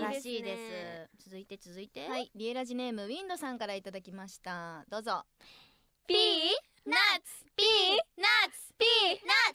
らしいです。続いてはい、リエラジネームウィンドさんからいただきました。どうぞ。 ピーナッツピーナッツピーナッツピーナッツピーナッツピーナッツピーナッツピーナッツピーナッツピ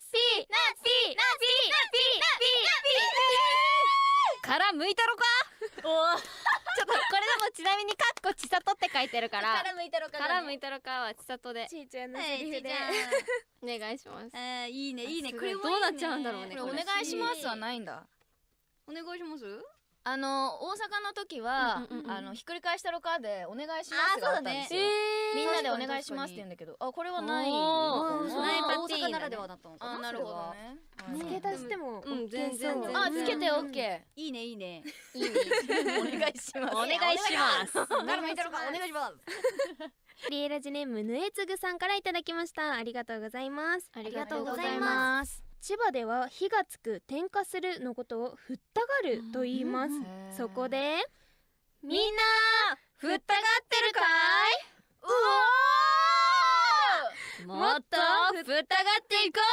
ー殻むいたろかおーちょっとこれでもちなみにカッコちさとって書いてるから殻むいたろか殻むいたろかはちさとでちーちゃんのセリフでお願いします。 いいねいいね。 ここれれどうなっちゃうんだろうね。 これお願いしますはないんだ。 お願いします。 大阪の時はひっくり返したろかでお願いしますがあったんですよ。みんなでお願いしますって言うんだけど、これはない。 ないパティーンだね大阪ならではだったのかな。 なるほどね。 付け足しても全然つけてオッケいいねいいね。 ー。いいね。お願いします。 お願いします。 殻むいたろかお願いします。 リエラジネームぬえつぐさんからいただきました。ありがとうございます。 ありがとうございます。 千葉では火がつく点火するのことをふったがると言います。そこでみんなふったがってるかい？もっとふったがっていこ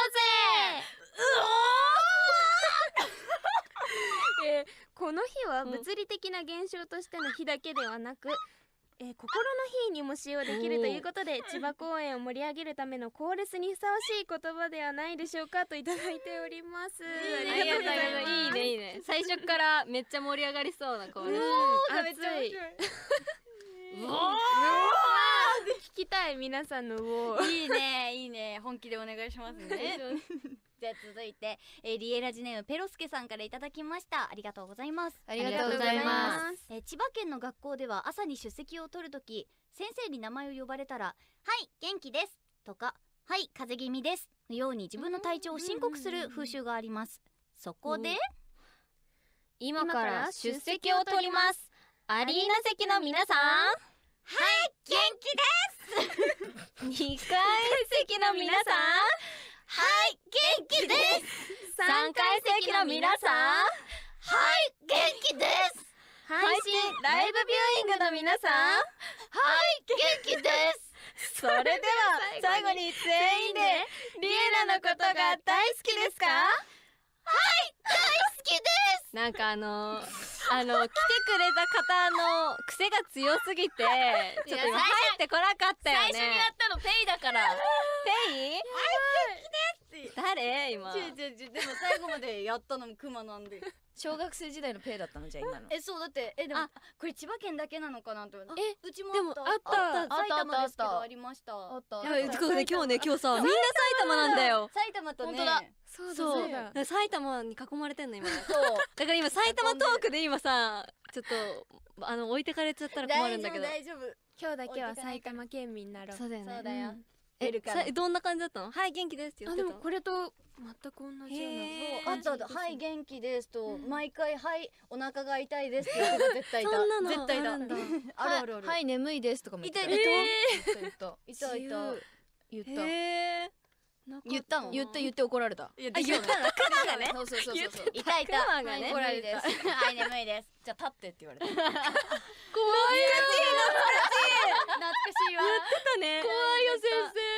うぜ。この日は物理的な現象としての火だけではなく、心の日にも使用できるということで、千葉公園を盛り上げるためのコーレスにふさわしい言葉ではないでしょうかといただいております。 ありがとうございます。いいねいいね。最初からめっちゃ盛り上がりそうなこれ。 熱い。 うおー聞きたい皆さんのうおー。 いいねいいね。本気でお願いしますね。じゃあ続いて、リエラジネームペロスケさんからいただきました。ありがとうございます。 ありがとうございます。 千葉県の学校では朝に出席を取るとき、先生に名前を呼ばれたら、はい元気ですとか、はい風邪気味ですのように自分の体調を申告する風習があります。そこで今から出席を取ります。アリーナ席の皆さん、 はい元気です 2階席の皆さん、 はい元気です 3階席の皆さん、 はい元気です配信ライブビューイングの皆さん、 はい元気ですそれでは最後に全員でリエラのことが大好きですか？ はい大好きですなんか来てくれた方の癖が強すぎてちょっと今入ってこなかったよね。 最初にやったのペイだから。 ペイ？誰今？ でも最後までやったのもクマなんで。 小学生時代のペイだったのじゃあ今の。 そうだってでもこれ千葉県だけなのかなと思って。うちもでもあった埼玉ですけどありました。 あった。 いや今日さみんな埼玉なんだよ。 埼玉とね。 本当だ。 そうだ。埼玉に囲まれてんの今。そう。だから今埼玉トークで今さちょっと置いてかれちゃったら困るんだけど。 大丈夫。 今日だけは埼玉県民になろう。 そうだよね。 そうだよ。 どんな感じだったの？はい元気ですって言ってた。 でもこれと全く同じような。 あったはい元気ですと毎回はいお腹が痛いですって言う人が絶対いた。 そんなの絶対だ。ある。 はい眠いですとかも言った。 いた言ったの？言って怒られた。 言ったの。クマがね。 そう。 いた。 クマがね。 怒られです。はい眠いです。 じゃあ立ってって言われた。 怖いよ。 懐かしいわ。 言ってたね。 怖いよ先生。